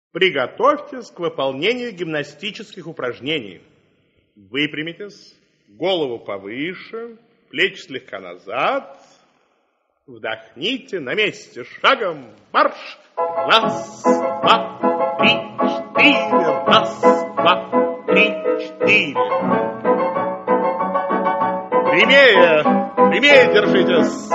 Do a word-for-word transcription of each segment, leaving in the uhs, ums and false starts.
Приготовьтесь к выполнению гимнастических упражнений. Выпрямитесь, голову повыше, плечи слегка назад. Вдохните на месте. Шагом марш. Раз, два, три, четыре. Раз, два, три, четыре. Прямее, прямее держитесь.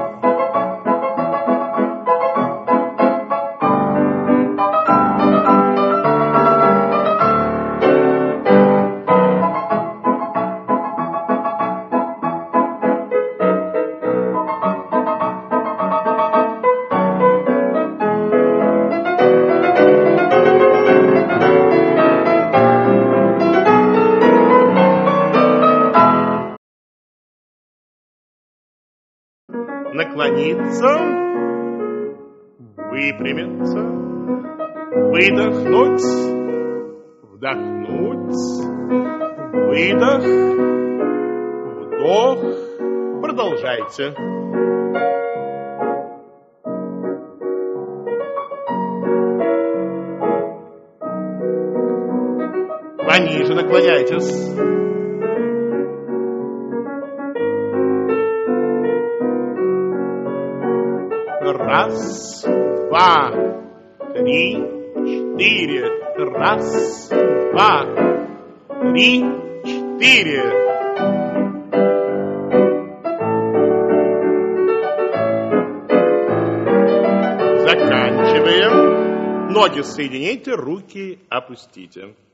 Наклониться, выпрямиться, выдохнуть, вдохнуть, выдох, вдох. Продолжайте. Пониже наклоняйтесь. Раз, два, три, четыре. Раз, два, три, четыре. Заканчиваем. Ноги соедините, руки опустите.